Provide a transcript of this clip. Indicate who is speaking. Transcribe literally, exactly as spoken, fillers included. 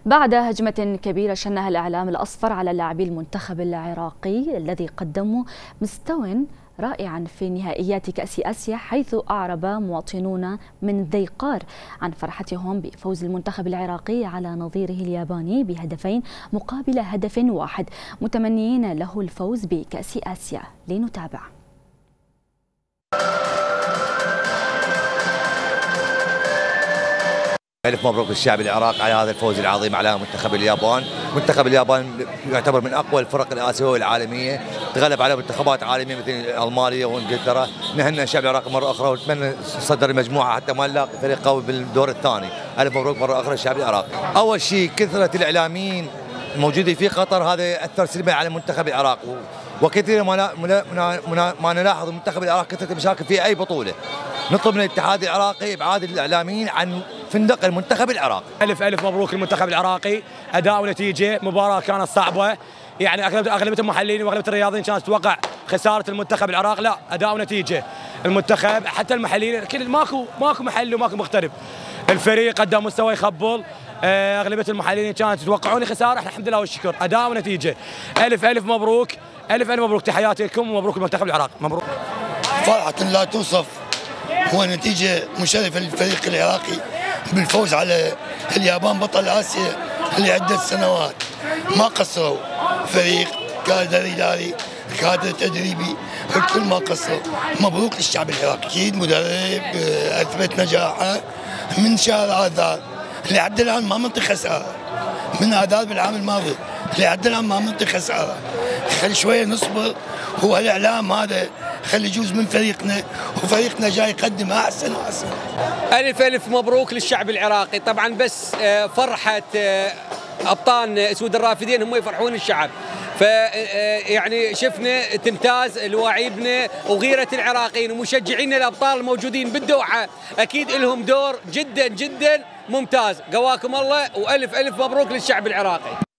Speaker 1: بعد هجمة كبيرة شنها الإعلام الأصفر على لاعبي المنتخب العراقي الذي قدموا مستوى رائعا في نهائيات كأس آسيا، حيث أعرب مواطنون من ذيقار عن فرحتهم بفوز المنتخب العراقي على نظيره الياباني بهدفين مقابل هدف واحد، متمنيين له الفوز بكأس آسيا. لنتابع.
Speaker 2: ألف مبروك للشعب العراقي على هذا الفوز العظيم على منتخب اليابان. منتخب اليابان يعتبر من أقوى الفرق الآسيوية والعالمية، تغلب على منتخبات عالمية مثل ألمانيا وإنجلترا. نهنئ الشعب العراقي مرة أخرى ونتمنى صدر المجموعة حتى ما نلاقي فريق قوي بالدور الثاني. ألف مبروك مرة أخرى للشعب العراقي. أول شيء كثرة الإعلاميين الموجودين في قطر هذا أثر سلبا على منتخب العراق، وكثير ما ما نلاحظ المنتخب العراقي كثرة المشاكل في أي بطولة. نطلب من الاتحاد العراقي ابعاد الاعلاميين عن فندق المنتخب العراقي.
Speaker 3: الف الف مبروك للمنتخب العراقي، اداء ونتيجه. مباراه كانت صعبه، يعني اغلبيه المحللين واغلبيه الرياضيين كانت تتوقع خساره المنتخب العراقي، لا اداء ونتيجه. المنتخب حتى المحللين كل ماكو ماكو محلي وماكو مختلف. الفريق قدم مستوى يخبل، اغلبيه المحللين كانت يتوقعون خساره، احنا الحمد لله والشكر اداء ونتيجه. الف الف مبروك، الف الف مبروك، تحياتي لكم ومبروك المنتخب العراقي. مبروك.
Speaker 4: فرحه لا توصف، هو نتيجة مشرفة للفريق العراقي بالفوز على اليابان بطل آسيا لعدة سنوات. ما قصروا، فريق كادر إداري كادر تدريبي الكل ما قصروا. مبروك للشعب العراقي، أكيد مدرب أثبت نجاحه من شهر آذار لحد الآن ما منطق خسارة، من آذار بالعام الماضي لحد الآن ما منطق خسارة. خلي شوية نصبر، هو الإعلام هذا خلي يجوز من فريقنا، وفريقنا جاي يقدم احسن واحسن.
Speaker 5: الف الف مبروك للشعب العراقي. طبعا بس فرحه ابطالنا اسود الرافدين هم يفرحون الشعب، ف يعني شفنا تمتاز لواعيبنا وغيره العراقيين ومشجعين الابطال الموجودين بالدوحه، اكيد لهم دور جدا جدا ممتاز. قواكم الله، والف الف مبروك للشعب العراقي.